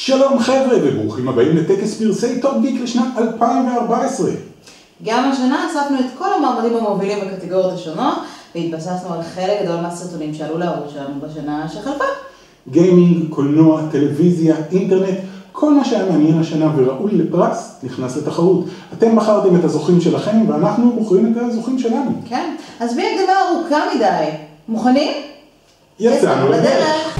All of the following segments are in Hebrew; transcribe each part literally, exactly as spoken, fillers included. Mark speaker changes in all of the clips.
Speaker 1: שלום חבר'ה וברוכים הבאים לטקס פרסי טופ גיק לשנת אלפיים וארבע עשרה.
Speaker 2: גם השנה אספנו את כל המועמדים המובילים בקטגוריות השונות והתבססנו על חלק גדול מהסרטונים שעלו לערוץ שלנו בשנה שחלפה.
Speaker 1: גיימינג, קולנוע, טלוויזיה, אינטרנט, כל מה שהיה מעניין השנה וראוי לפרס נכנס לתחרות. אתם בחרתם את הזוכים שלכם ואנחנו בוחרים את הזוכים שלנו.
Speaker 2: כן, אז בלי הקדמה ארוכה מדי. מוכנים?
Speaker 1: יצאנו לדרך.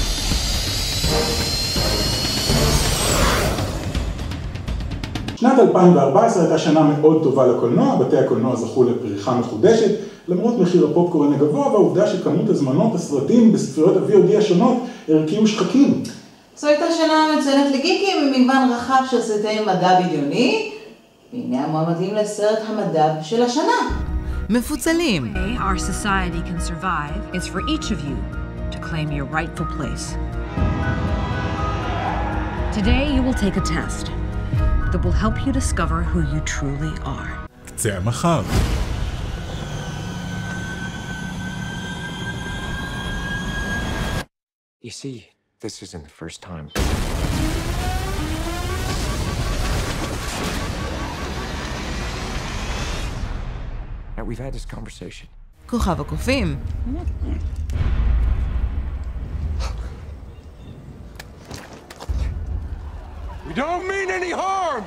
Speaker 1: שנת אלפיים וארבע עשרה הייתה שנה מאוד טובה לקולנוע, בתי הקולנוע זכו לפריחה מחודשת, למרות מחיר הפופקורן הגבוה והעובדה שכמות הזמנות הסרטים בספריות ה-וי או די השונות הרקיעו שחקים.
Speaker 2: זו הייתה שנה מצוינת לגיקים עם מגוון רחב של סרטי מדע בדיוני, והנה המועמדים לסרט המדע של השנה.
Speaker 3: מפוצלים.
Speaker 4: Our society can survive is for each of you to claim your rightful place. Today you will take a test that will help you discover who you truly are.
Speaker 1: קצה המחר.
Speaker 5: You see, this isn't the first time. Now, we've had this conversation.
Speaker 3: כוכב הקופים.
Speaker 5: We don't mean any harm!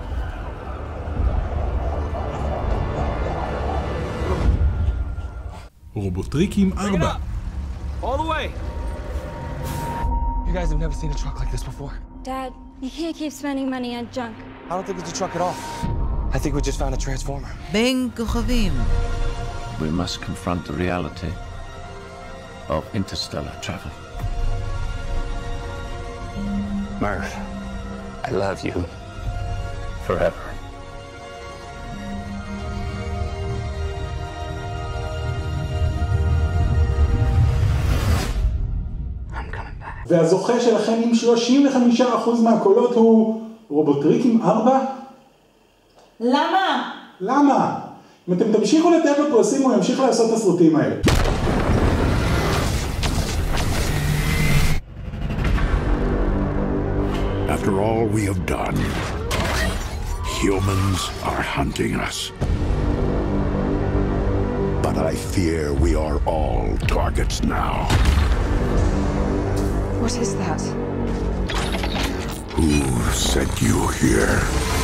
Speaker 1: רובוטריקים ארבע.
Speaker 5: All the way! You guys have never seen a truck like this before.
Speaker 6: Dad, you can't keep spending money on junk.
Speaker 5: I don't think it's a truck at all. I think we just found a transformer.
Speaker 3: בין כוכבים.
Speaker 7: We must confront the reality of interstellar travel.
Speaker 5: Murph, I love you. Forever. I'm coming back.
Speaker 1: והזוכה שלכם עם שלושים וחמישה אחוז מהקולות הוא רובוטריקים ארבע?
Speaker 2: למה?
Speaker 1: למה? אם אתם תמשיכו לתת לו פרסים הוא ימשיך לעשות את הסרטים האלה.
Speaker 8: After all we have done, humans are hunting us. But I fear we are all targets now.
Speaker 6: What is that?
Speaker 8: Who sent you here?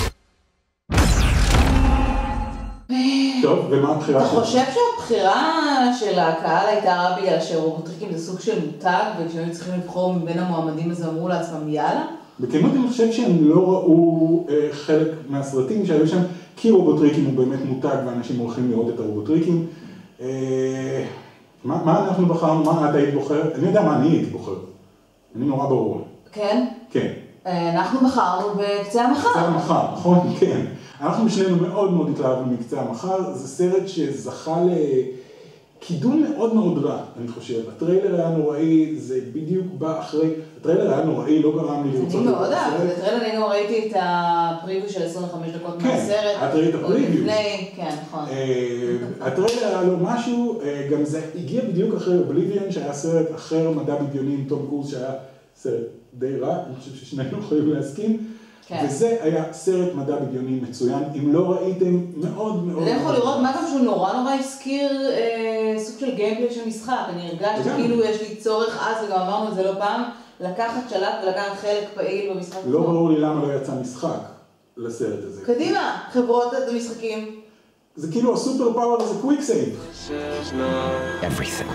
Speaker 1: טוב, ומה הבחירה
Speaker 2: אתה
Speaker 1: שלך?
Speaker 2: חושב שהבחירה של הקהל הייתה בגלל שרובוטריקים זה סוג של מותג וכשהם צריכים לבחור מבין המועמדים אז אמרו לעצמם יאללה?
Speaker 1: בכנות אני חושב שהם לא ראו אה, חלק מהסרטים שהיו שם, כי רובוטריקים הוא באמת מותג ואנשים הולכים לראות את הרובוטריקים. אה, מה, מה אנחנו בחרנו? מה את היית בוחר? אני יודע מה אני הייתי בוחר. אני נורא ברור.
Speaker 2: כן?
Speaker 1: כן.
Speaker 2: אנחנו בחרנו בקצה המחר.
Speaker 1: קצה המחר, נכון? כן. אנחנו שנינו מאוד מאוד התלהבנו מקצה המחר. זה סרט שזכה לקידום מאוד מאוד רע, אני חושב. הטריילר היה נוראי, זה בדיוק בא אחרי... הטריילר היה נוראי, לא גרם לי לרצות...
Speaker 2: אני מאוד אהב, בטריילר אני גם ראיתי את הפריוויו של עשרים וחמש דקות מהסרט.
Speaker 1: כן, את ראית הפריוויו.
Speaker 2: כן, נכון.
Speaker 1: הטריילר היה לו משהו, גם זה הגיע בדיוק אחרי אובליביון, שהיה סרט אחר מדע בדיוני עם תום קרוז, שהיה סרט די רע, אני חושב ששנינו יכולים להסכים. וזה היה סרט מדע בדיוני מצוין, אם לא ראיתם מאוד מאוד...
Speaker 2: אתה יכול לראות מה גם שהוא נורא נורא הזכיר סוג של גיימפלי של משחק, אני הרגשתי כאילו יש לי צורך אז, וגם אמרנו את זה לא פעם, לקחת שלט ולקחת חלק פעיל במשחק.
Speaker 1: לא ברור לי למה לא יצא משחק לסרט הזה.
Speaker 2: קדימה, חברות את המשחקים.
Speaker 1: זה כאילו הסופר פאוור זה קוויק סייב.
Speaker 5: Everything.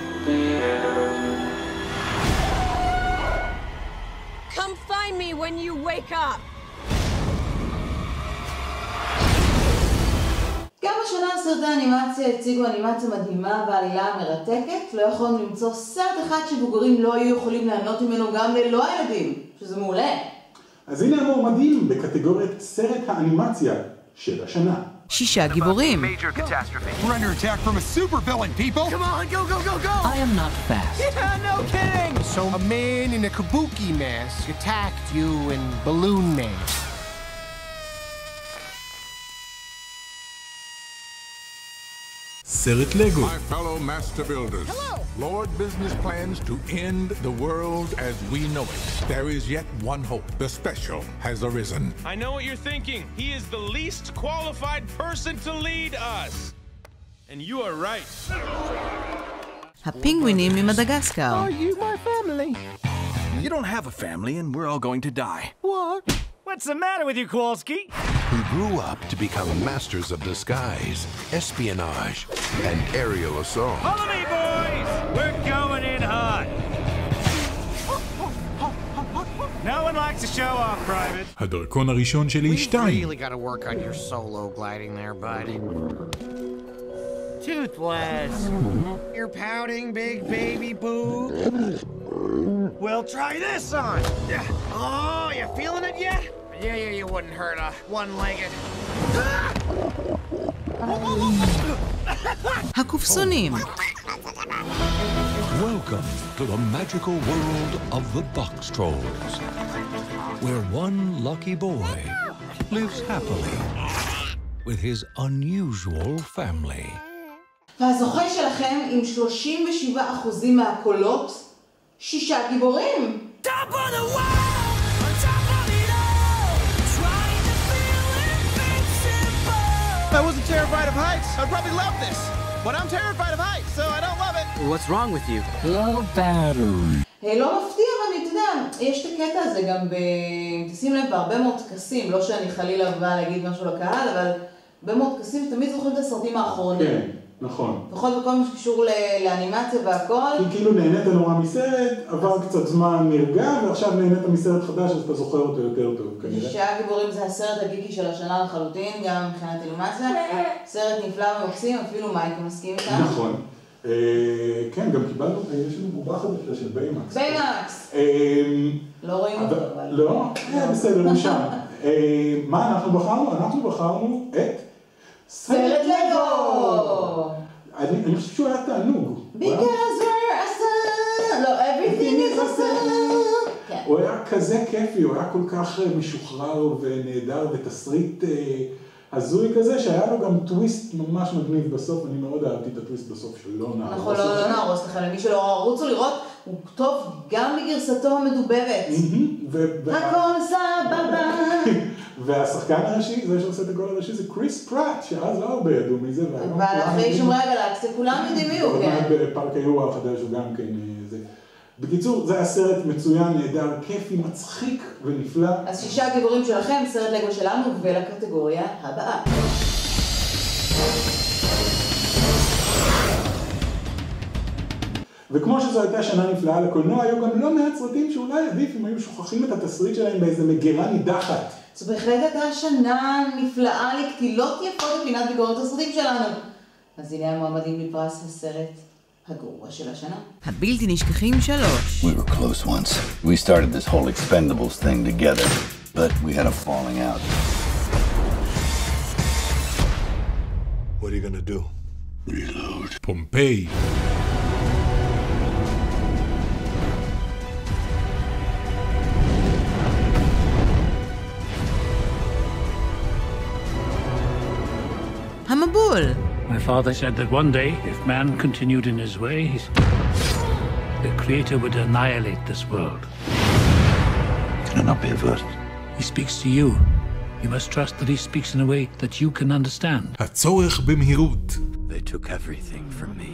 Speaker 6: Come find me when you wake up!
Speaker 2: גם השנה סרטי האנימציה הציגו אנימציה מדהימה ועלילה מרתקת, לא יכולנו למצוא סרט אחד שבוגרים לא היו יכולים ליהנות ממנו גם ללא הילדים, שזה מעולה.
Speaker 1: אז הנה המועמדים בקטגוריית סרט האנימציה של השנה.
Speaker 3: שישה גיבורים.
Speaker 9: We're under attack from a super villain, people! Come on, go, go, go, go!
Speaker 7: I am not fast.
Speaker 9: Yeah, no kidding! So a man in a kabuki mask attacked you in Balloon Man.
Speaker 1: Balloon Man. סרט לגו.
Speaker 8: My fellow master builders. Hello. Lord Business plans to end the world as we know it. There is yet one hope. The special has arisen.
Speaker 5: I know what you're thinking. He is the least qualified person to lead us. And you are right.
Speaker 3: הפינגווינים ממדגסקר.
Speaker 9: Are you my family?
Speaker 10: You don't have a family and we're all going to die.
Speaker 9: What?
Speaker 5: What's the matter with you, Kowalski?
Speaker 8: Who grew up to become masters of disguise, espionage, and aerial assault.
Speaker 5: Follow me, boys! We're going in hot. No one likes to show off, Private.
Speaker 1: הדרכון הראשון שלי
Speaker 9: We
Speaker 1: שתיים.
Speaker 9: really gotta work on your solo gliding there, bud.
Speaker 5: Toothless.
Speaker 9: You're pouting, big baby boo.
Speaker 5: Well, try this on.
Speaker 9: Oh, you feeling it yet? Yeah, yeah, you wouldn't hurt a one-legged.
Speaker 3: הקופסונים.
Speaker 11: Welcome to the magical world of the box trolls, where one lucky boy lives happily with his unusual family.
Speaker 2: והזוכה שלכם עם שלושים ושבעה אחוזים מהקולות, שישה גיבורים.
Speaker 12: Top of the world, on top of it all, trying to feel invincible.
Speaker 10: If I wasn't terrified of heights, I'd probably love this. But I'm terrified of heights, so I don't love it.
Speaker 13: What's wrong with you? Low battery.
Speaker 2: לא מפתיע, אבל אתה יודע, יש את הקטע הזה גם ב... תשים לב, בהרבה מאוד טקסים, לא שאני חלילה באה להגיד משהו לקהל, אבל הרבה מאוד טקסים תמיד זוכרים את הסרטים האחרונים.
Speaker 1: כן, נכון.
Speaker 2: בכל בכל מה שקשור לאנימציה והכל.
Speaker 1: כי כאילו נהנית נורא מסרט, עבר קצת זמן נרגע, ועכשיו נהנית מסרט חדש, אז אתה זוכר אותו יותר טוב, כנראה.
Speaker 2: שישה גיבורים זה הסרט הגיקי של השנה לחלוטין, גם מבחינת אנימציה. סרט נפלא ומקסים, אפילו מייק מסכים איתם.
Speaker 1: נכון. כן, גם קיבלנו, יש לנו בובה חדשה של ביימקס.
Speaker 2: ביימקס! לא רואים אותו, אבל...
Speaker 1: לא? בסדר, הוא שם. מה אנחנו בחרנו? אנחנו בחרנו את...
Speaker 2: סרט לגו!
Speaker 1: אני חושב שהוא היה תענוג.
Speaker 2: Because we're awesome! לא, everything is awesome!
Speaker 1: הוא היה כזה כיפי, הוא היה כל כך משוחרר ונהדר ותסריט הזוי כזה, שהיה לו גם טוויסט ממש מגניב בסוף, אני מאוד אהבתי את הטוויסט בסוף שלא נהרוס.
Speaker 2: נכון, לא נהרוס לכם, למי שלא רוצו לראות, הוא טוב גם בגרסתו המדוברת. הכל סבבה!
Speaker 1: והשחקן הראשי, זה שעושה את הגול הראשי, זה קריס פראט, שאז לא הרבה ידעו מזה.
Speaker 2: ואחרי שומרי הגלקסיה, כולם יודעים מי הוא, כן.
Speaker 1: בפארק היורה החדש הוא גם כן זה. בקיצור, זה היה סרט מצוין, נהדר, כיפי, מצחיק ונפלא.
Speaker 2: אז שישה גיבורים שלכם, סרט לגו שלנו, ולקטגוריה הבאה.
Speaker 1: וכמו שזו הייתה שנה נפלאה לקולנוע, היו גם לא מעט סרטים שאולי עדיף אם היו שוכחים את התסריט שלהם באיזה מגירה נידחת.
Speaker 2: זו בהחלט הייתה שנה נפלאה לקטילות יפות בפינת ביקורת הסרטים שלנו. אז הנה המועמדים לפרס הסרט הגרוע של השנה.
Speaker 3: הבלתי נשכחים שלוש.
Speaker 7: We were close once. We started this whole Expendables thing together, but we had a falling out.
Speaker 8: What are you gonna do?
Speaker 1: Reload. Pompeii.
Speaker 3: המבול.
Speaker 14: My father said that one day, if man continued in his ways, the Creator would annihilate this world.
Speaker 7: Can it not be averted?
Speaker 14: He speaks to you. You must trust that he speaks in a way that you can understand.
Speaker 1: הצורך במהירות.
Speaker 13: They took everything from me.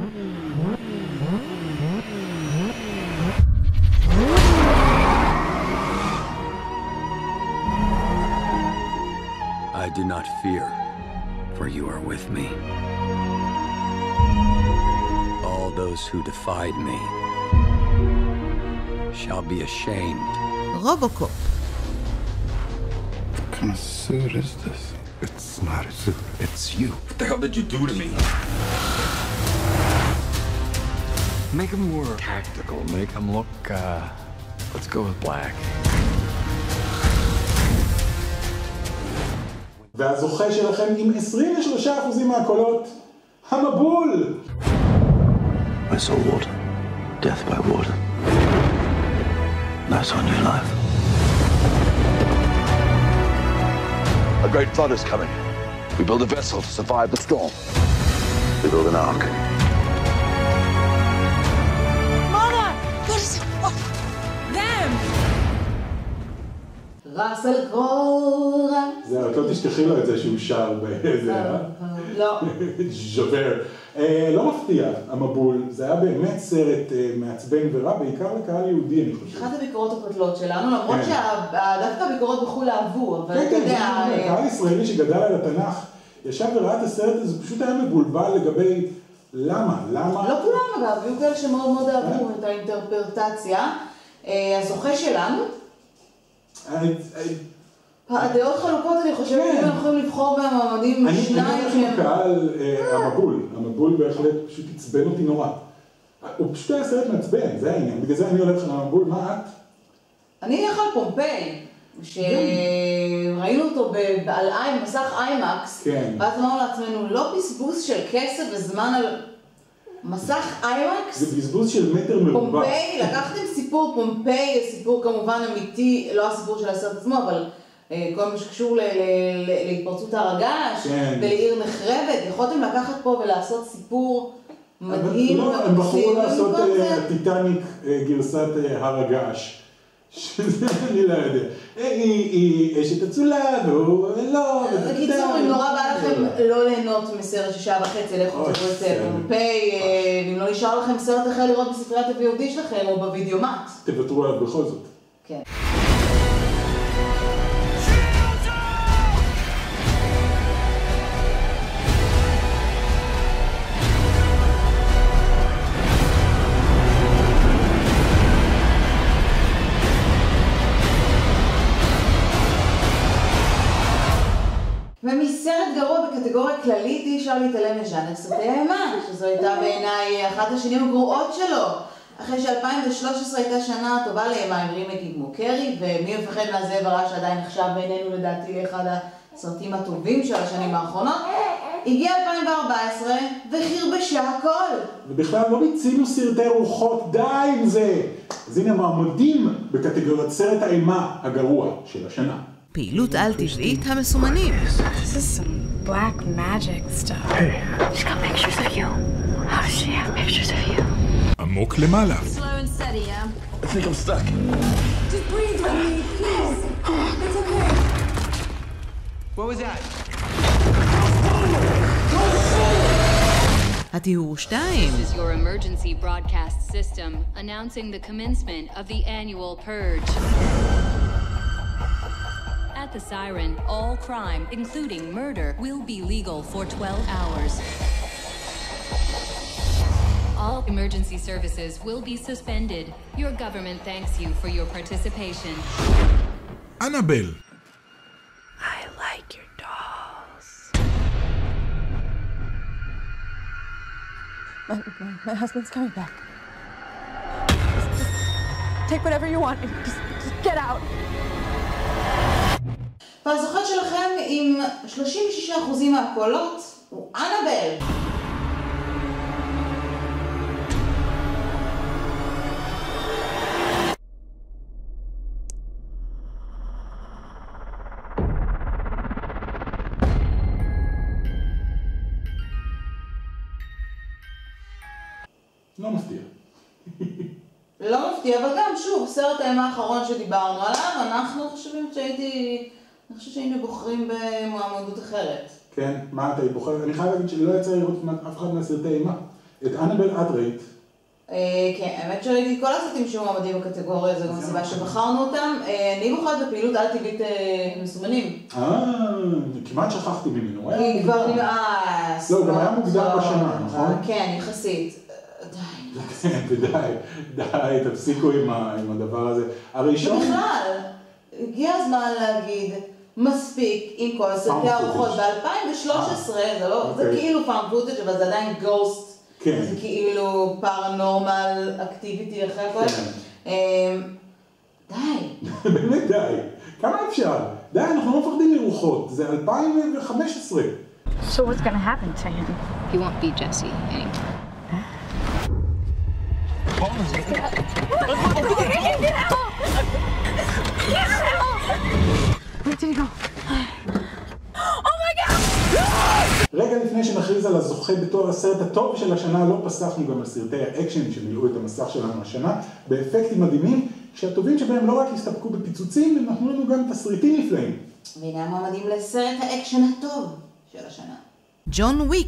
Speaker 13: I do not fear, for you are with me. All those who defied me shall be ashamed.
Speaker 3: Robocop.
Speaker 8: What kind of suit is this? It's not a suit, it's you.
Speaker 10: What the hell did you do to me?
Speaker 13: Make him more tactical. Make him look, uh, let's go with black.
Speaker 1: והזוכה שלכם עם עשרים ושלושה אחוז מהקולות, המבול!
Speaker 7: I saw water. Death by water. That's our new life.
Speaker 15: A great flood is coming. We build a vessel to survive the storm.
Speaker 7: to build an ark.
Speaker 6: Mama! What is it? What? Them!
Speaker 2: ראסל קרול.
Speaker 1: זה, את לא תשכחי לו את זה שהוא שר באיזה, אה?
Speaker 2: לא.
Speaker 1: ז'ובר. לא מפתיע, המבול. זה היה באמת סרט מעצבן ורע, בעיקר לקהל יהודי, אני חושב.
Speaker 2: אחת הביקורות הקוטלות שלנו, למרות שדווקא הביקורות בחו"ל אהבו, אבל אתה יודע...
Speaker 1: כן, קהל ישראלי שגדל על התנ"ך, ישב וראה את הסרט הזה, פשוט היה מבולבל לגבי למה, למה...
Speaker 2: לא כולם אגב, היו כאלה שמאוד מאוד אהבו את האינטרפרטציה. הזוכה שלנו, הדעות חלוקות, אני חושבת שאנחנו יכולים לבחור במעמדים שניים.
Speaker 1: אני הולך עם הקהל, המבול, המבול בהחלט פשוט עצבן אותי נורא. הוא פשוט היה סרט מעצבן, זה העניין, בגלל זה אני הולך עם המבול, מה את?
Speaker 2: אני אלך על פומפיי, שראינו אותו על מסך איימקס, ואז אמרנו לעצמנו, לא בזבוז של כסף וזמן על מסך איימקס?
Speaker 1: זה בזבוז של מטר מרובע.
Speaker 2: פומפיי, לקחתם סיפור פומפיי, סיפור כמובן אמיתי, לא הסיפור של הסרט עצמו, אבל כל מה שקשור להתפרצות הר הגעש, ולעיר נחרבת, יכולתם לקחת פה ולעשות סיפור מדהים.
Speaker 1: לא, הם בחרו לעשות טיטניק גרסת הר הגעש. שזה אני לא יודע. היא אשת אצולה, והוא לא...
Speaker 2: בקיצור, אם נורא בא לכם לא ליהנות מסרט שישה וחצי, לכו תראו את פומפיי, אם לא נשאר לכם סרט אחר לראות בספריית ה-וי או די שלכם, או בווידאומט.
Speaker 1: תוותרו עליו בכל זאת.
Speaker 2: כן. ומסרט גרוע בקטגוריה כללית אי אפשר להתעלם מז'אנר סרטי האימה, שזו הייתה בעיניי אחת השנים הגרועות שלו. אחרי ש-אלפיים ושלוש עשרה הייתה שנה טובה לאימה עם רימייקים כמו קרי, ומי מפחד מהזאב הרע שעדיין נחשב בינינו לדעתי לאחד הסרטים הטובים של השנים האחרונות, הגיע אלפיים וארבע עשרה וחרבשה הכל.
Speaker 1: ובכלל לא מצינו סרטי רוחות, די עם זה. אז הנה מעמדים בקטגוריית סרט האימה הגרוע של השנה.
Speaker 3: פעילות על-טבעית המסומנים.
Speaker 6: This is some black magic stuff. Hey. She's got pictures of you. How does she have pictures of you?
Speaker 8: עמוק למעלה.
Speaker 6: Slow and steady, yeah?
Speaker 7: I think I'm stuck.
Speaker 6: Just breathe with me, please. It's okay.
Speaker 10: What was that?
Speaker 3: התיאור שתיים.
Speaker 15: This is your emergency broadcast system announcing the commencement of the annual purge. At the siren, all crime, including murder, will be legal for twelve hours. All emergency services will be suspended. Your government thanks you for your participation.
Speaker 8: Annabelle.
Speaker 6: I like your dolls. My, my, my husband's coming back. Just, just take whatever you want and just, just get out.
Speaker 2: והזוכת שלכם עם שלושים ושישה אחוז מהקולות הוא אנאבל.
Speaker 1: לא מפתיע.
Speaker 2: לא מפתיע, אבל גם שוב, סרט האימה האחרון שדיברנו עליו, אנחנו חושבים שהייתי... אני חושבת שהיינו בוחרים במועמדות אחרת.
Speaker 1: כן, מה אתה בוחר? אני חייב להגיד שלא יצא לראות אף אחד מהסרטי אימה. את אנאבל את ראית.
Speaker 2: כן, האמת שראיתי כל הסרטים שמועמדים בקטגוריה, זו גם הסיבה שבחרנו אותם. אני בוחרת בפעילות על-טבעית מסומנים.
Speaker 1: אה, כמעט שכחתי ממנו.
Speaker 2: היא כבר נמאה...
Speaker 1: לא, גם היה מוקדם בשנה, נכון?
Speaker 2: כן, יחסית.
Speaker 1: די. די, די, תפסיקו עם הדבר הזה. הראשון...
Speaker 2: בכלל. הגיע הזמן להגיד מספיק עם כל סרטי הרוחות. ב-אלפיים ושלוש עשרה זה כאילו פעם פוטג' אבל זה עדיין גוסט, זה כאילו פרנורמל אקטיביטי אחרי הכל. די.
Speaker 1: באמת די. כמה אפשר? די, אנחנו לא מפחדים מרוחות. זה אלפיים וחמש עשרה.
Speaker 4: So what's gonna happen to him?
Speaker 15: He won't be Jesse anymore.
Speaker 6: Where did he go? Oh my God!
Speaker 1: רגע לפני לפני שנכריז על הזוכה בתואר הסרט הטוב של השנה, לא פסחנו גם על סרטי האקשן שמילאו את המסך שלנו השנה, באפקטים מדהימים, שהטובים שבהם לא רק הסתפקו בפיצוצים, הם נתנו לנו גם תסריטים נפלאים.
Speaker 2: והנה המועמדים לסרט האקשן הטוב של השנה.
Speaker 3: ג'ון וויק.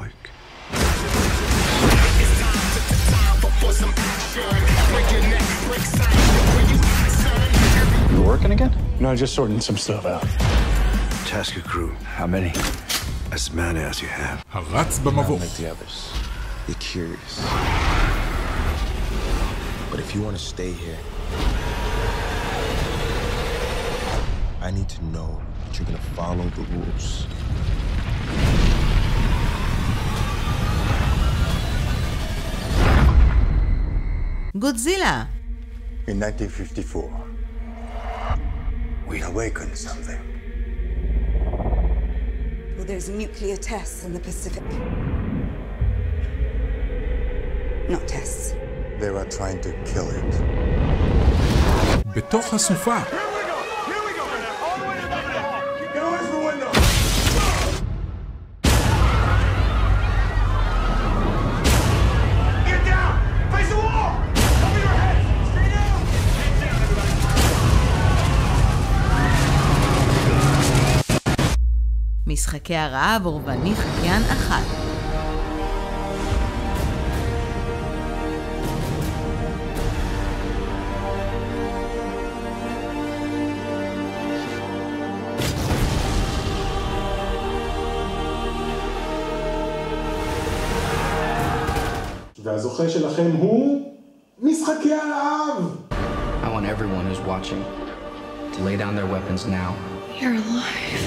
Speaker 13: You working again? No, just sorting some stuff out. Task your crew. How many? As many as you have.
Speaker 8: הרץ במבוך.
Speaker 16: Like the others. You're curious. But if you want to stay here, I need to know that you're going to follow the rules.
Speaker 3: Godzilla.
Speaker 17: In nineteen fifty-four, we awakened something.
Speaker 18: Well, there's nuclear tests in the Pacific. Not tests.
Speaker 17: They were trying to kill it.
Speaker 8: בתוך הסופה.
Speaker 3: משחקי הרעב, אורבני חקיין אחת.
Speaker 1: והזוכה שלכם הוא משחקי הרעב.
Speaker 13: I want everyone who's watching to lay down their weapons now.
Speaker 6: You're alive.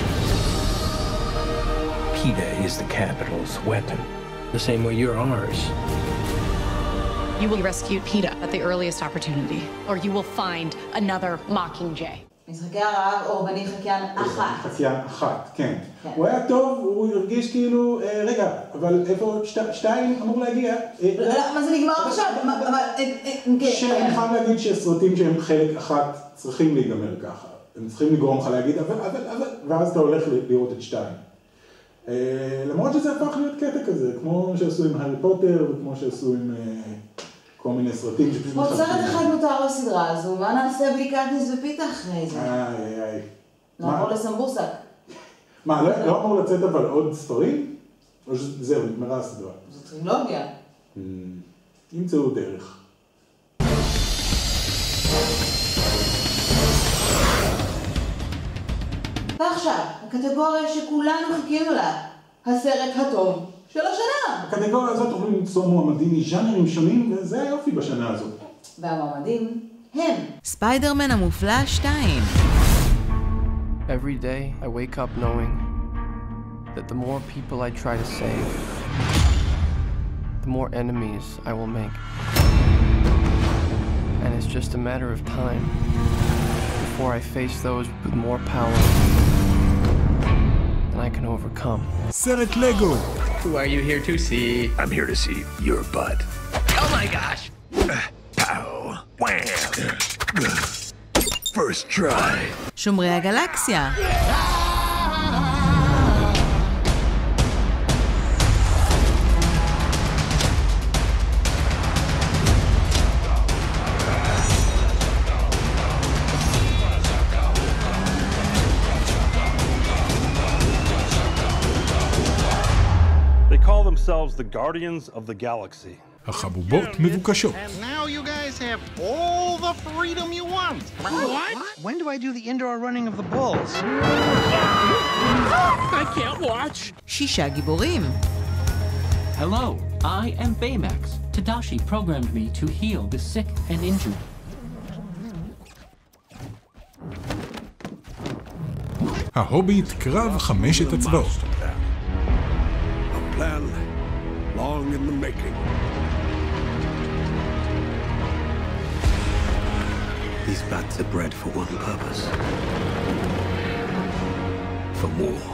Speaker 14: PETA is the capital's weapon, the same way you're ours.
Speaker 19: You will rescue PETA at the earliest opportunity, or you will find another Mockingjay.
Speaker 2: משחקי הרעב, אורבני חקיין אחת.
Speaker 1: חקיין אחת, כן. הוא היה טוב, הוא הרגיש כאילו, רגע, אבל איפה שתיים אמור להגיע?
Speaker 2: מה זה נגמר עכשיו?
Speaker 1: שאני חייב להגיד שסרטים שהם חלק אחת צריכים להיגמר ככה. הם צריכים לגרום לך להגיד, אבל, אבל, אבל, ואז אתה הולך לראות את שתיים. למרות שזה הפך להיות קטע כזה, כמו שעשו עם הארי פוטר, וכמו שעשו עם כל מיני סרטים שפשוט מחלקים.
Speaker 2: עוד סרט אחד מותר לסדרה הזו, מה נעשה בלי קטניס ופיתה אחרי זה?
Speaker 1: איי, איי.
Speaker 2: נעבור לסמבוסק.
Speaker 1: מה, לא אמור לצאת אבל עוד ספרים? או שזהו, נגמרה הסדרה?
Speaker 2: זו טרילוגיה.
Speaker 1: ימצאו דרך.
Speaker 2: ועכשיו, הקטגוריה שכולנו חיכינו לה, הסרט הטוב של השנה.
Speaker 1: הקטגוריה הזאת תוכלו למצוא מועמדים מז'אנרים שונים, וזה היופי בשנה הזאת.
Speaker 2: והמועמדים הם
Speaker 3: ספיידרמן המופלא שתיים.
Speaker 20: Every day I wake up knowing that the more people I try to save, the more enemies I will make. And it's just a matter of time before I face those with more power than I can overcome.
Speaker 8: סרט לגו.
Speaker 13: Who are you here to see?
Speaker 11: I'm here to see your butt.
Speaker 13: Oh my gosh!
Speaker 11: Pow. Wham. First try.
Speaker 3: שומרי הגלקסיה.
Speaker 21: They call themselves the Guardians of the Galaxy.
Speaker 8: החבובות מבוקשות.
Speaker 10: And now you guys have all the freedom you want. What? When do I do the indoor running of the bulls?
Speaker 14: I can't watch.
Speaker 3: שישה גיבורים.
Speaker 22: Hello, I am Baymax. Tadashi programmed me to heal the sick and injured.
Speaker 8: ההוביט קרב חמשת הצבאות.
Speaker 11: A plan long in the making.
Speaker 13: These bats are bred for one purpose. For more.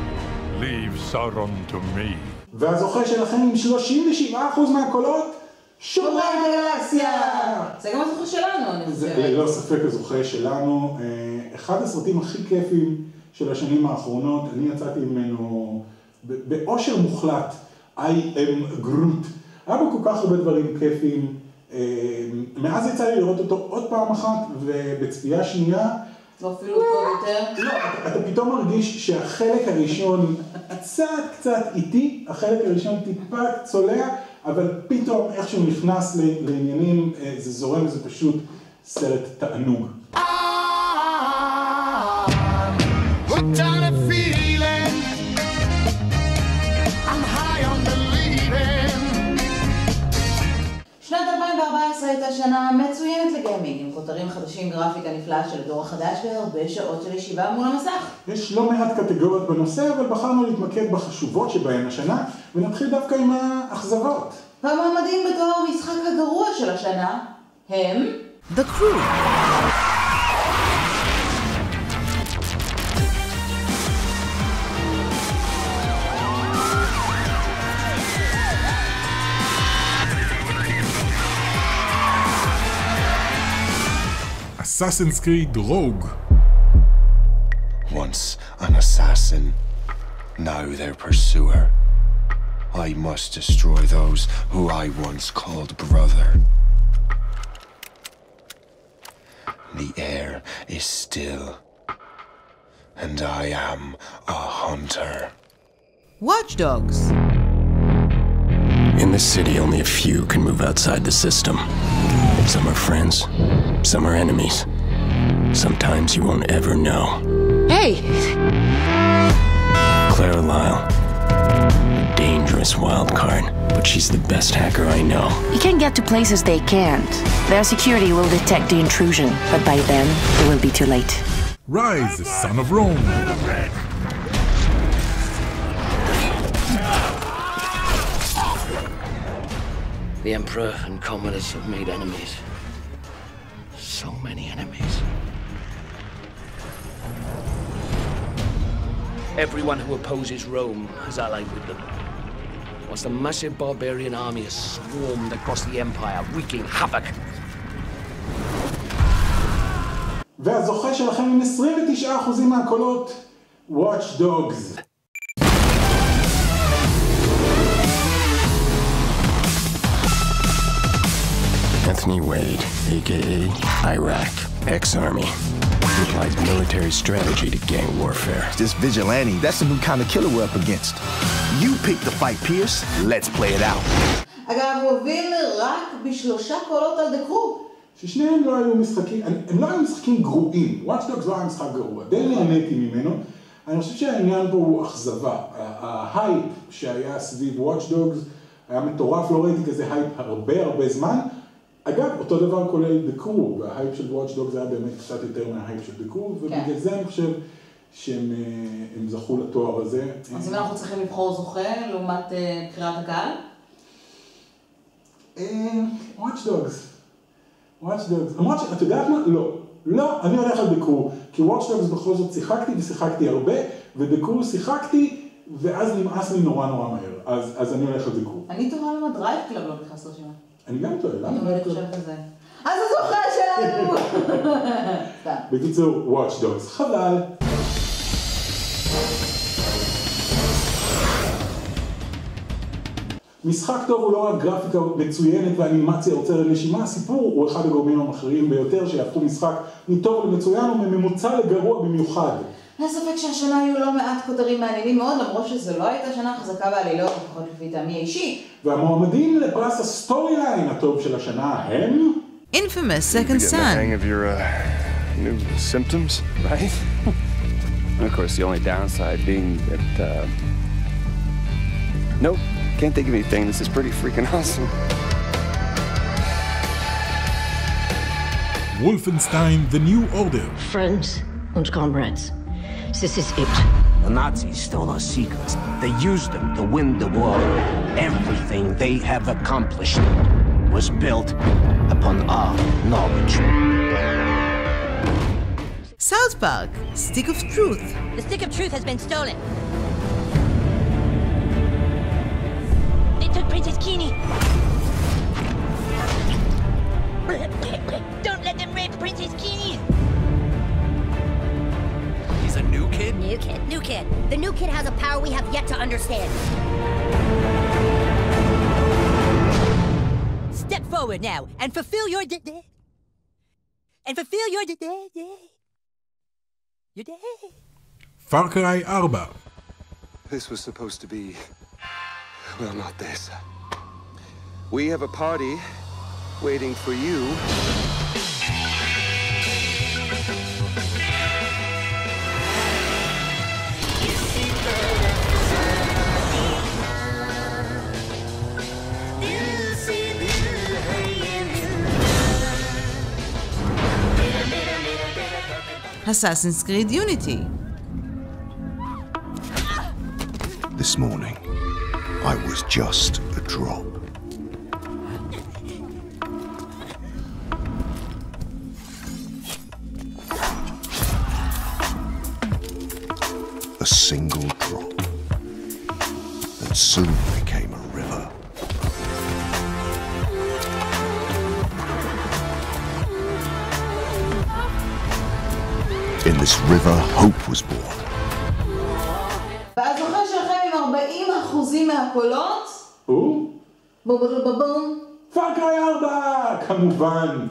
Speaker 8: Leave Sauron to me.
Speaker 1: והזוכה שלכם עם שלושים ושבעה אחוז מהקולות שומרי הגלקסיה!
Speaker 2: זה גם הזוכה שלנו, אני חושבת.
Speaker 1: זה ללא ספק הזוכה שלנו. אחד הסרטים הכי כיפים של השנים האחרונות, אני יצאתי ממנו באושר מוחלט, I am Groot. היה בו כל כך הרבה דברים כיפים. מאז יצא לי לראות אותו עוד פעם אחת, ובצפייה שנייה...
Speaker 2: לא אפילו טוב יותר?
Speaker 1: לא, אתה פתאום מרגיש שהחלק הראשון קצת קצת איטי, החלק הראשון טיפה צולע, אבל פתאום איכשהו נכנס לעניינים, זה זורם, זה פשוט סרט תענוג.
Speaker 2: שנת אלפיים וארבע עשרה הייתה שנה מצוינת לגיימינג, עם כותרים חדשים, גרפיקה נפלאה של הדור החדש והרבה שעות של ישיבה מול המסך.
Speaker 1: יש לא מעט קטגוריות בנושא, אבל בחרנו להתמקד בחשובות שבהן השנה, ונתחיל דווקא עם האכזבות.
Speaker 2: והמועמדים בתואר המשחק הגרוע של השנה הם...
Speaker 3: The Crew.
Speaker 8: Assassin's Creed Rogue.
Speaker 16: Once an assassin, now their pursuer. I must destroy those who I once called brother. The air is still, and I am a hunter.
Speaker 3: Watch Dogs.
Speaker 5: In this city, only a few can move outside the system. Some are friends, some are enemies. Sometimes you won't ever know.
Speaker 19: Hey!
Speaker 5: Clara Lyle. A dangerous wild card, but she's the best hacker I know.
Speaker 6: You can get to places they can't. Their security will detect the intrusion, but by then, it will be too late.
Speaker 8: Rise, son of Rome.
Speaker 22: The Emperor and Commodus have made enemies. So many enemies. Everyone who opposes Rome is allied with them. Whilst a massive barbarian army has swarmed across the Empire, wreaking havoc.
Speaker 1: והזוכה שלכם עם עשרים ותשעה אחוז מהקולות, Watch Dogs.
Speaker 5: Anthony Wade, aka Iraq, ex-army. He applies military strategy to gang warfare.
Speaker 13: This vigilante, that's the new kind of killer we're up against. You pick the fight, Pierce. Let's play it out.
Speaker 2: אגב, הוא הוביל רק בשלושה קולות על The Crew.
Speaker 1: ששניהם לא היו משחקים, הם לא היו משחקים גרועים. Watch Dogs לא היה משחק גרוע. די נהניתי ממנו. אני חושב שהעניין פה הוא אכזבה. ההייפ שהיה סביב Watch Dogs היה מטורף, לא ראיתי כזה הייפ הרבה הרבה זמן. אגב, אותו דבר כולל The Crew, וההייפ של Watch Dogs היה באמת קצת יותר מההייפ של The Crew, ובגלל זה אני חושב שהם זכו לתואר הזה.
Speaker 2: אז אם אנחנו צריכים לבחור זוכה לעומת בחירת הקהל?
Speaker 1: Watch Dogs. Watch Dogs. למרות שאת יודעת מה? לא. לא, אני הולך על The Crew, כי Watch Dogs בכל זאת שיחקתי ושיחקתי הרבה, ו-The Crew שיחקתי, ואז נמאס לי נורא נורא מהר. אז אני הולך על The Crew.
Speaker 2: אני תוהה למה דרייב קלאב לא נכנס לרשימה.
Speaker 1: אני גם טועה, למה?
Speaker 2: אני חושבת על זה. אז הזוכה שלנו!
Speaker 1: בקיצור, Watch Dogs. חבל. משחק טוב הוא לא רק גרפיקה מצוינת ואנימציה עוצרת נשימה, הסיפור הוא אחד הגורמים המכריעים ביותר שיהפכו משחק מטוב למצוין ומממוצע לגרוע במיוחד.
Speaker 2: אין ספק שהשנה היו לא מעט כותרים מעניינים מאוד, למרות שזו לא הייתה שנה חזקה בעלילות, לפחות לפי טעמי האישי.
Speaker 1: והמועמדים לפרס הסטורי ליין הטוב של השנה הם...
Speaker 3: Infamous Second Son.
Speaker 13: Hang of your uh, new symptoms, right? And of course, the only downside being that, uh... nope, can't think of anything. This is pretty freaking awesome.
Speaker 8: Wolfenstein: The New Order.
Speaker 4: Friends and comrades, this is it.
Speaker 9: The Nazis stole our secrets. They used them to win the war. Everything they have accomplished was built upon our knowledge.
Speaker 3: South Park: Stick of Truth.
Speaker 23: The Stick of Truth has been stolen. They took Princess Keene. Don't let them rape Princess Keys!
Speaker 5: He's a new kid?
Speaker 23: New kid, new kid. The new kid has a power we have yet to understand. Step forward now and fulfill your d- d- and fulfill your d- d- d- your day.
Speaker 8: Far Cry four.
Speaker 16: This was supposed to be... well, not this. We have a party waiting for you.
Speaker 3: Assassin's Creed Unity.
Speaker 13: This morning, I was just a drop. A single drop that soon became a river. In this river, hope was born.
Speaker 2: והזוכה שלכם עם ארבעים אחוזים מהקולות?
Speaker 1: הוא?
Speaker 2: בובובובום.
Speaker 1: פאר קריי ארבע! כמובן.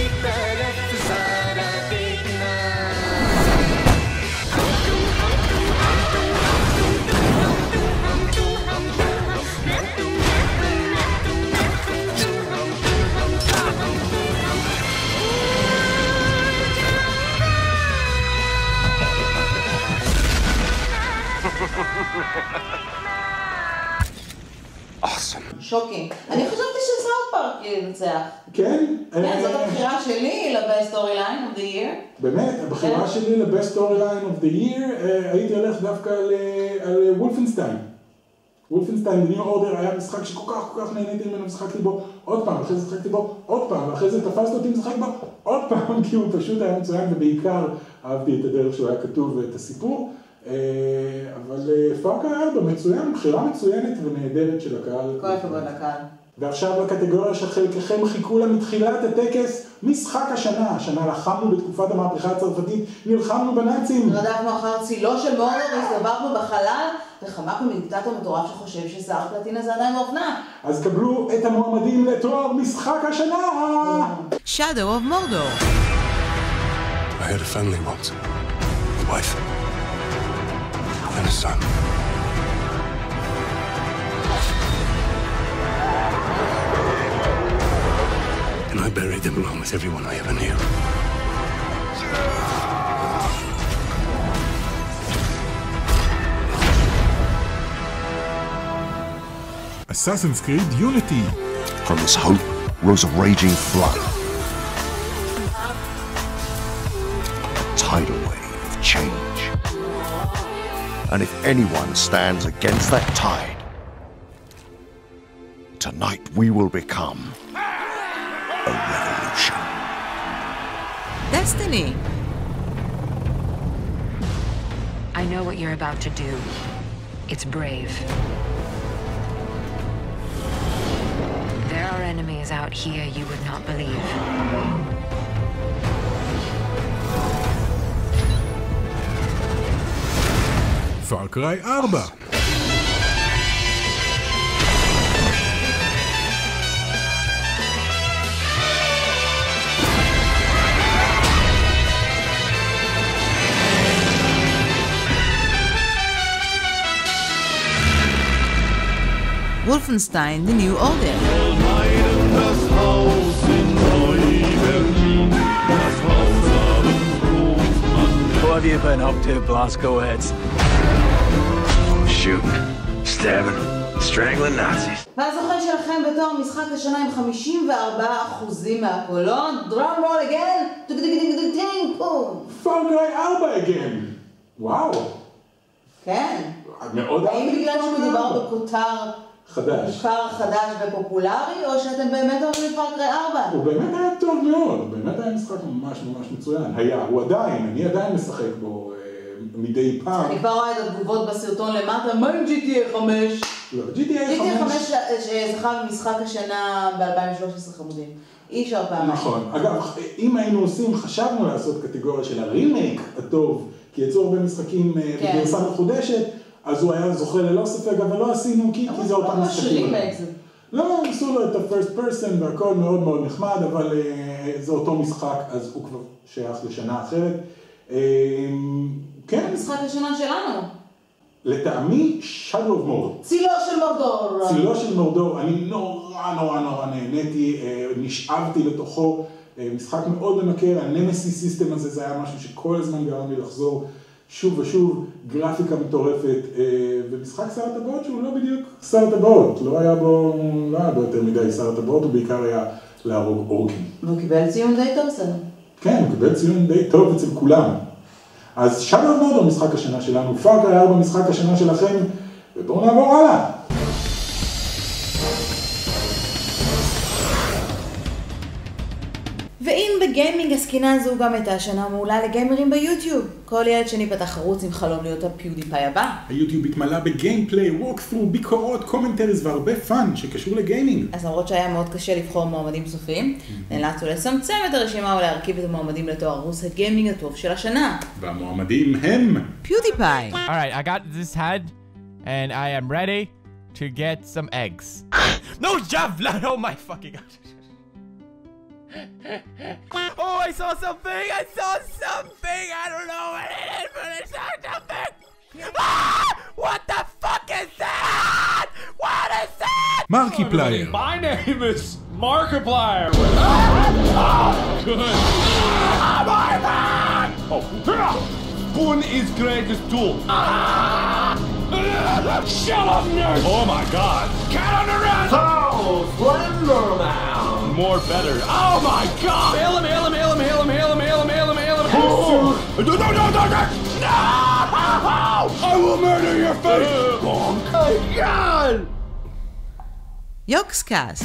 Speaker 2: שוקינג. אני חשבתי שסאוט פארק ינצח.
Speaker 1: כן?
Speaker 2: כן, זאת הבחירה שלי ל-Best Storyline of the Year.
Speaker 1: באמת, הבחירה שלי ל-Best Storyline of the Year, הייתי הולך דווקא על וולפנשטיין. וולפנשטיין, The New Order, היה משחק שכל כך כל כך נהניתי ממנו, משחקתי בו עוד פעם, אחרי זה שחקתי בו עוד פעם, ואחרי זה תפסת אותי משחק בו עוד פעם, כי הוא פשוט היה מצוין, ובעיקר אהבתי את הדרך שהוא היה כתוב ואת הסיפור. אבל פאר קריי ארבע מצוין, בחירה מצוינת ונהדרת של הקהל.
Speaker 2: כל הכבוד לקהל.
Speaker 1: ועכשיו לקטגוריה שחלקכם חיכו לה מתחילת הטקס, משחק השנה. השנה לחמנו בתקופת המהפכה הצרפתית, נלחמנו בנאצים.
Speaker 2: רדפנו אחר צילו של מורדור, הסתובבנו בחלל, וחמקנו מדיקטטור מטורף שחושב ששיער פלטינה זה עדיין באופנה.
Speaker 1: אז קבלו את המועמדים לתואר משחק השנה!
Speaker 3: Shadow of Mordor.
Speaker 16: I had a family once. A wife. And a son. And I buried them along with everyone I ever knew.
Speaker 8: Assassin's Creed Unity.
Speaker 13: From this hope rose a raging flood. A tidal wave of change. And if anyone stands against that tide, tonight we will become a revolution.
Speaker 3: Destiny.
Speaker 4: I know what you're about to do. It's brave. There are enemies out here you would not believe.
Speaker 8: Far Cry four.
Speaker 3: Wolfenstein: The New Order.
Speaker 7: What have you been up to, Blazkowicz?
Speaker 5: Shooting, stabbing, strangling Nazis.
Speaker 2: והזוכה שלכם בתואר משחק השנה עם חמישים וארבעה אחוזים מהקולות, drum roll again, טינג פום.
Speaker 1: פאר קריי ארבע again. וואו.
Speaker 2: כן.
Speaker 1: מאוד
Speaker 2: האם בגלל שמדובר בכותר
Speaker 1: חדש.
Speaker 2: מוכר חדש ופופולרי, או שאתם באמת אוהבים את פאר קריי ארבע?
Speaker 1: הוא באמת היה טוב מאוד, באמת היה משחק ממש ממש מצוין. היה, הוא עדיין, אני עדיין משחק בו מדי פעם.
Speaker 2: אני כבר רואה את התגובות בסרטון למטה, מה עם ג'י טי איי חמש?
Speaker 1: לא, ג'י טי איי חמש...
Speaker 2: ג'י טי איי חמש שזכה במשחק השנה ב-אלפיים ושלוש עשרה חמודים. אי אפשר פעמיים.
Speaker 1: נכון. אגב, אם היינו עושים, חשבנו לעשות קטגוריה של הרימייק הטוב, כי יצאו הרבה משחקים בגרסה מחודשת, אז הוא היה זוכה ללא ספק, אבל לא עשינו כי זה אותם משחקים. לא, עשו לו את ה-first person והכל מאוד מאוד נחמד, אבל זה אותו משחק, אז הוא כבר שייך לשנה אחרת. כן.
Speaker 2: המשחק השנה שלנו.
Speaker 1: לטעמי, Shadow of Mordor.
Speaker 2: צילו של מורדור.
Speaker 1: צילו של מורדור, אני נורא נורא נורא נהניתי, נשאבתי לתוכו, משחק מאוד ממכר, הנמסיס סיסטם הזה, זה היה משהו שכל הזמן גרם לי לחזור שוב ושוב, גרפיקה מטורפת, ומשחק שר הטבעות שהוא לא בדיוק שר הטבעות, לא היה בו, לא היה בו יותר מדי שר הטבעות, הוא בעיקר היה להרוג אורקים.
Speaker 2: והוא קיבל ציון די טוב סלם.
Speaker 1: כן, הוא קיבל ציון די טוב אצל כולם. אז Shadow of Mordor משחק השנה שלנו, Far Cry ארבע משחק השנה שלכם, ובואו נעבור הלאה.
Speaker 2: ואם בגיימינג הסקינה זו גם הייתה השנה מעולה לגיימרים ביוטיוב. כל ילד שני פתח ערוץ עם חלום להיות הפיודיפיי הבא.
Speaker 1: היוטיוב התמלא בגיימפליי, ווקת'רו, ביקורות, קומנטריז והרבה פאן שקשור לגיימינג.
Speaker 2: אז למרות שהיה מאוד קשה לבחור מועמדים סופיים, נאלצנו לצמצם את הרשימה ולהרכיב את המועמדים לתואר ערוץ הגיימינג הטוב של השנה.
Speaker 1: והמועמדים הם...
Speaker 2: פיודיפיי.
Speaker 12: Alright, I got this head, and I am ready to get some eggs. No, javelin! Oh my fucking god. Oh, I saw something! I saw something! I don't know what it is, but I saw something! Ah! What the fuck is that? What is that?
Speaker 1: Markiplier.
Speaker 15: My name is Markiplier. Ah! Good. Ah, my man! Oh, Boon is greatest tool. Ah! Shut up, nerd! Oh my god! Cat on the run! Oh, Slenderman! More better. Oh my god! Hail him, hail him, hail him, hail him, hail him, hail him, hail him, hail him, hail him! No, no, no, no, no! No! I will murder your face! Oh my god!
Speaker 3: Yogscast.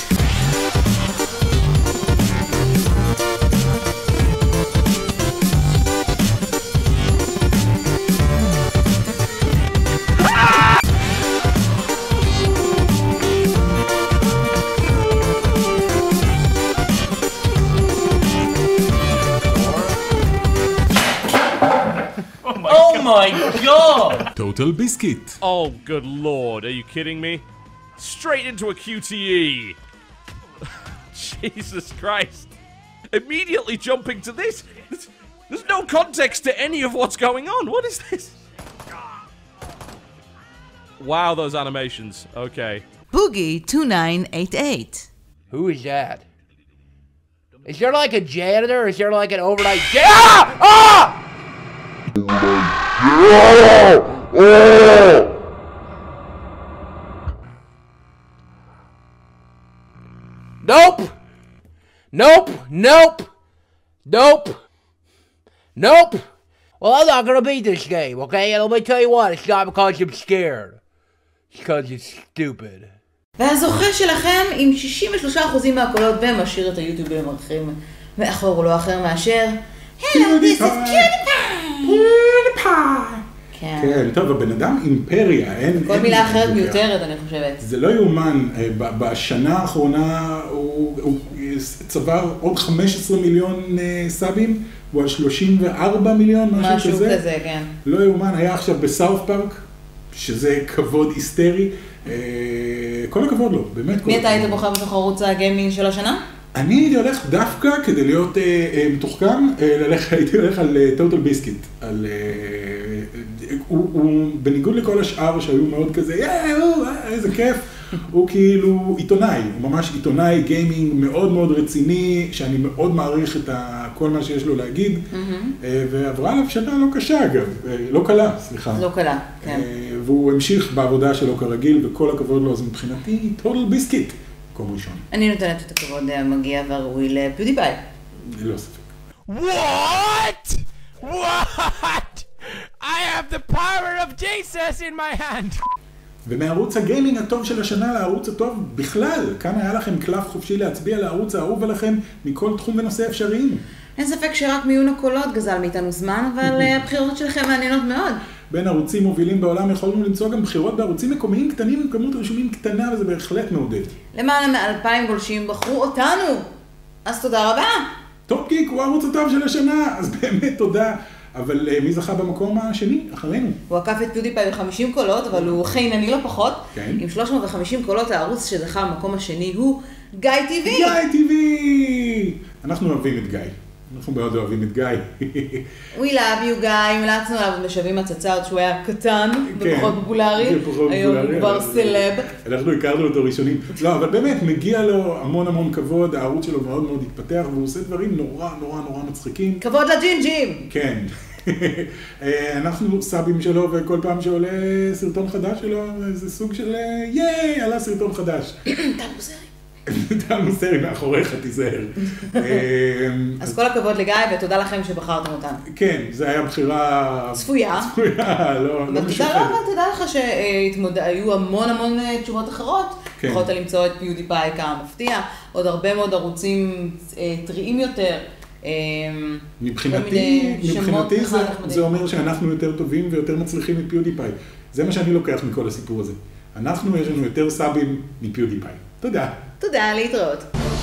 Speaker 15: Oh my god!
Speaker 1: Total Biscuit.
Speaker 15: Oh, good lord. Are you kidding me? Straight into a Q T E. Jesus Christ. Immediately jumping to this. There's no context to any of what's going on. What is this? Wow, those animations. Okay.
Speaker 3: Boogie two nine eight eight.
Speaker 18: Who is that? Is there like a janitor or is there like an overnight janitor? Ah! Ah! Nope! Nope! Nope! Nope! Nope! Well, I'm not gonna beat this game, okay? And let me tell you what, it's not because I'm scared. It's because it's stupid.
Speaker 2: והזוכה שלכם עם שישים ושלושה אחוז מהקולות ומשאיר את היוטיוב במרחים מאחור לא אחר מאשר Hello, this is PewDiePie! PewDiePie!
Speaker 1: כן, טוב, הבן אדם אימפריה, אין...
Speaker 2: כל מילה אחרת מיותרת, אני חושבת.
Speaker 1: זה לא יאומן, בשנה האחרונה הוא צבר עוד חמישה עשר מיליון סאבים, הוא על שלושים וארבעה מיליון, משהו כזה.
Speaker 2: משהו כזה, כן.
Speaker 1: לא יאומן, היה עכשיו בסאוף פארק, שזה כבוד היסטרי. כל הכבוד לו, באמת.
Speaker 2: מי אתה היית בוחר בתוך ערוץ הגיימינג של השנה?
Speaker 1: אני הייתי הולך דווקא כדי להיות מתוחכם, הייתי הולך על טוטל ביסקיט. הוא בניגוד לכל השאר שהיו מאוד כזה, יאו, איזה כיף. הוא כאילו עיתונאי, הוא ממש עיתונאי גיימינג מאוד מאוד רציני, שאני מאוד מעריך את כל מה שיש לו להגיד, ועברה עליו שנה לא קשה אגב, לא קלה, סליחה.
Speaker 2: לא קלה, כן.
Speaker 1: והוא המשיך בעבודה שלו כרגיל, וכל הכבוד לו, אז מבחינתי טוטל ביסקיט, מקום ראשון.
Speaker 2: אני נותנת את הכבוד המגיע והראוי לפיודיפיי.
Speaker 1: ללא ספק.
Speaker 12: What? What? I have the power of Jesus in my hand.
Speaker 1: ומערוץ הגיימינג הטוב של השנה לערוץ הטוב בכלל, כאן היה לכם קלף חופשי להצביע לערוץ האהוב עליכם מכל תחום ונושא אפשריים.
Speaker 2: אין ספק שרק מיון הקולות גזל מאיתנו זמן, אבל הבחירות שלכם מעניינות מאוד.
Speaker 1: בין ערוצים מובילים בעולם יכולנו למצוא גם בחירות בערוצים מקומיים קטנים עם כמות רשומים קטנה, וזה בהחלט מעודד.
Speaker 2: למעלה מאלפיים גולשים בחרו אותנו. אז תודה רבה.
Speaker 1: טופ גיק הוא הערוץ הטוב של השנה, אז באמת תודה. אבל מי זכה במקום השני, אחרינו?
Speaker 2: הוא עקף את פיודיפיי ב-חמישים קולות, אבל הוא חינני לא פחות.
Speaker 1: כן.
Speaker 2: עם שלוש מאות וחמישים קולות, הערוץ שזכה במקום השני הוא גיא טיווי.
Speaker 1: גיא טיווי! אנחנו אוהבים את גיא. אנחנו מאוד אוהבים את גיא.
Speaker 2: We love you גיא, המלצנו עליו משאבים הצצה עוד שהוא היה קטן ופחות פופולרי. היום הוא כבר סלב.
Speaker 1: אנחנו הכרנו אותו ראשונים. לא, אבל באמת מגיע לו המון המון כבוד, הערוץ שלו מאוד מאוד התפתח, והוא עושה דברים נורא נורא נורא מצחיקים.
Speaker 2: כבוד לג'ינג'ים!
Speaker 1: כן. אנחנו סאבים שלו, וכל פעם שעולה סרטון חדש שלו, זה סוג של ייי, עלה סרטון חדש.
Speaker 2: תנו סרי.
Speaker 1: תנו סרי מאחוריך, תיזהר.
Speaker 2: אז כל הכבוד לגיא, ותודה לכם שבחרתם אותנו.
Speaker 1: כן, זה היה בחירה...
Speaker 2: צפויה.
Speaker 1: צפויה, לא משוחדת.
Speaker 2: תדע לך שהיו המון המון תשובות אחרות. יכולת למצוא את פיודיפיי כמפתיע, עוד הרבה מאוד ערוצים טריים יותר.
Speaker 1: מבחינתי, מבחינתי זה, זה אומר שאנחנו יותר טובים ויותר מצליחים מפיודיפיי. זה מה שאני לוקח מכל הסיפור הזה. אנחנו, יש לנו יותר סאבים מפיודיפיי. תודה.
Speaker 2: תודה, להתראות.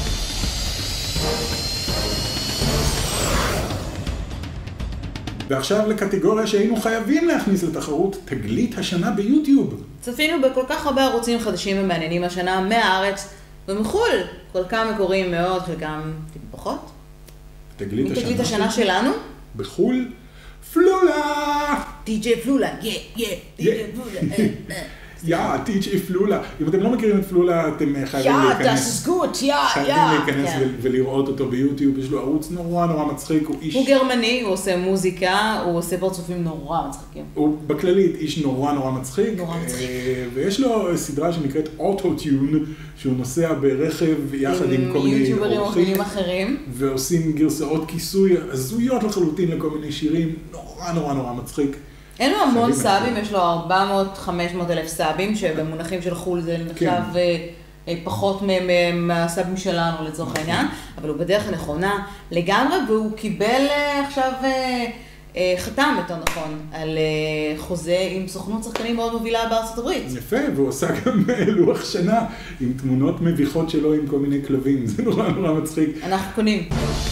Speaker 1: ועכשיו לקטגוריה שהיינו חייבים להכניס לתחרות, תגלית השנה ביוטיוב.
Speaker 2: צפינו בכל כך הרבה ערוצים חדשים ומעניינים השנה מהארץ ומחול. חלקם מקוריים מאוד, חלקם טיפה פחות.
Speaker 1: תגלית השנה.
Speaker 2: מתגלית השנה שלנו?
Speaker 1: בחול, פלולה!
Speaker 2: די.ג'יי פלולה, יא, יא, די.ג'יי פלולה, אה, אה.
Speaker 1: יא, די.ג'יי פלולה. אם אתם לא מכירים את פלולה, אתם חייבים
Speaker 2: להיכנס.
Speaker 1: יא,
Speaker 2: das ist gut, יא, יא.
Speaker 1: חייבים להיכנס ולראות אותו ביוטיוב. יש לו ערוץ נורא נורא מצחיק. הוא איש...
Speaker 2: הוא גרמני, הוא עושה מוזיקה, הוא עושה פרצופים נורא מצחיקים.
Speaker 1: הוא בכללית איש נורא נורא מצחיק.
Speaker 2: נורא מצחיק.
Speaker 1: ויש לו סדרה שנקראת אוטוטיון, שהוא נוסע ברכב יחד עם כל מיני
Speaker 2: יוטיוברים אורחים אחרים.
Speaker 1: ועושים גרסאות כיסוי הזויות לחלוטין לכל מיני שירים. נורא נורא נורא מצחיק.
Speaker 2: אין לו המון סאבים, יש לו ארבע מאות חמש מאות אלף סאבים, שבמונחים של חול זה נחשב פחות מהסאבים שלנו לצורך העניין, אבל הוא בדרך הנכונה לגמרי, והוא קיבל עכשיו, חתם יותר נכון, על חוזה עם סוכנות שחקנים מאוד מובילה בארצות הברית.
Speaker 1: יפה, והוא עושה גם לוח שנה עם תמונות מביכות שלו עם כל מיני כלבים, זה נורא נורא מצחיק.
Speaker 2: אנחנו קונים.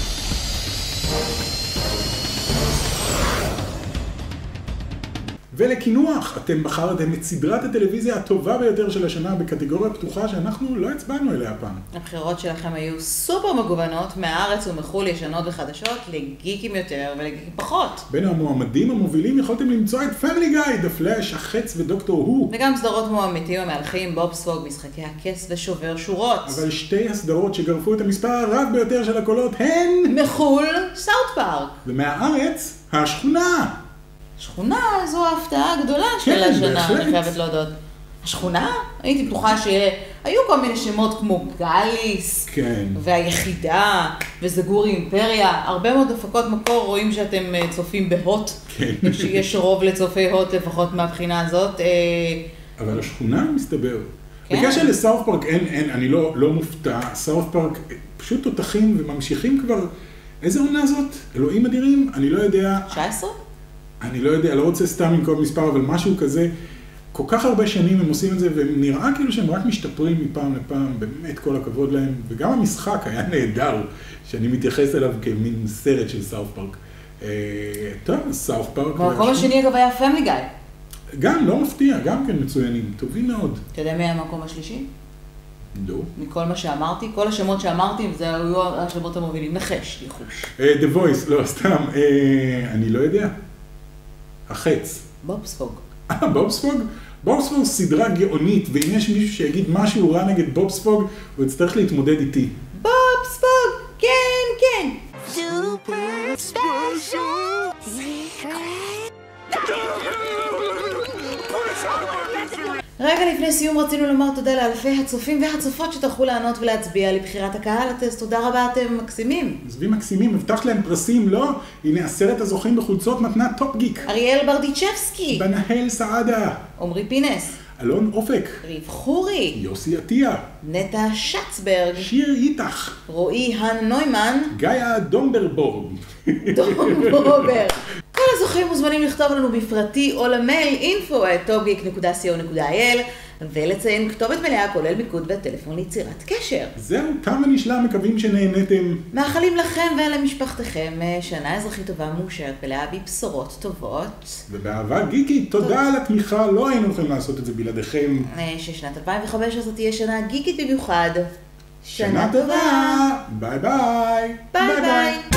Speaker 1: ולכינוח, אתם בחרתם את סדרת הטלוויזיה הטובה ביותר של השנה בקטגוריה פתוחה שאנחנו לא הצבענו אליה פעם.
Speaker 2: הבחירות שלכם היו סופר מגוונות, מהארץ ומחול ישנות וחדשות, לגיקים יותר ולגיקים פחות.
Speaker 1: בין המועמדים המובילים יכולתם למצוא את פמילי גאי, דה פלאש, החץ ודוקטור הו.
Speaker 2: וגם סדרות מועמדים המהלכים, בוב ספוג, משחקי הכס ושובר שורות.
Speaker 1: אבל שתי הסדרות שגרפו את המספר הרב ביותר של הקולות הן...
Speaker 2: מחול, סאוט פארק.
Speaker 1: ומהארץ, השכונה.
Speaker 2: שכונה זו ההפתעה הגדולה של השנה, אני חייבת להודות. השכונה? הייתי בטוחה שהיו כל מיני שמות כמו גליס,
Speaker 1: כן.
Speaker 2: והיחידה, וזגורי אימפריה. הרבה מאוד הפקות מקור רואים שאתם צופים בהוט,
Speaker 1: כן.
Speaker 2: שיש רוב לצופי הוט לפחות מהבחינה הזאת.
Speaker 1: אבל השכונה מסתבר. כן. בקשר לסאוף פארק, אין, אין, אני לא, לא מופתע. סאוף פארק פשוט תותחים וממשיכים כבר. איזה עונה זאת? אלוהים אדירים? אני לא יודע.
Speaker 2: תשע עשרה?
Speaker 1: אני לא יודע, לא רוצה סתם עם כל מספר, אבל משהו כזה, כל כך הרבה שנים הם עושים את זה, ונראה כאילו שהם רק משתפרים מפעם לפעם, באמת כל הכבוד להם, וגם המשחק היה נהדר, שאני מתייחס אליו כמין סרט של סאוף פארק. טוב, סאוף פארק.
Speaker 2: במקום השני אגב היה פמילי גאי.
Speaker 1: גם, לא מפתיע, גם כן מצוינים, טובים מאוד.
Speaker 2: אתה יודע מי היה המקום השלישי?
Speaker 1: לא.
Speaker 2: מכל מה שאמרתי, כל השמות שאמרתי, זה היו השמות המובילים, נחש, ניחוש.
Speaker 1: The Voice, לא, סתם, אני לא יודע. החץ.
Speaker 2: בובספוג.
Speaker 1: אה, בובספוג? בובספוג סדרה גאונית, ואם יש מישהו שיגיד משהו רע נגד בובספוג, הוא יצטרך להתמודד איתי.
Speaker 2: בובספוג, כן, כן.
Speaker 12: Super special secret.
Speaker 2: רגע לפני סיום רצינו לומר תודה לאלפי הצופים והצופות שתלכו לענות ולהצביע לבחירת הקהל הטסט. תודה רבה, אתם מקסימים.
Speaker 1: עזבים מקסימים, הבטחת להם פרסים, לא? הנה עשרת הזוכים בחולצות מתנת טופ גיק.
Speaker 2: אריאל ברדיצ'בסקי.
Speaker 1: בנהל סעדה.
Speaker 2: עומרי פינס.
Speaker 1: אלון אופק.
Speaker 2: ריב חורי.
Speaker 1: יוסי עטיה.
Speaker 2: נטע שצברג.
Speaker 1: שיר איתך.
Speaker 2: רועי הנוימן.
Speaker 1: גאיה דומברבורג.
Speaker 2: דומברבורג. כל הזוכים מוזמנים לכתוב לנו בפרטי או למייל info at topgeek dot co dot il ולציין כתובת מלאה כולל מיקוד וטלפון ליצירת קשר.
Speaker 1: זהו, תם ונשלם, מקווים שנהנתם.
Speaker 2: מאחלים לכם ולמשפחתכם שנה אזרחית טובה מאושרת מלאה בבשורות טובות.
Speaker 1: ובאהבה גיקית, תודה על התמיכה, לא היינו יכולים לעשות את זה בלעדיכם.
Speaker 2: ששנת אלפיים וחמש עשרה תהיה שנה גיקית במיוחד.
Speaker 1: שנה טובה. ביי ביי.
Speaker 2: ביי ביי.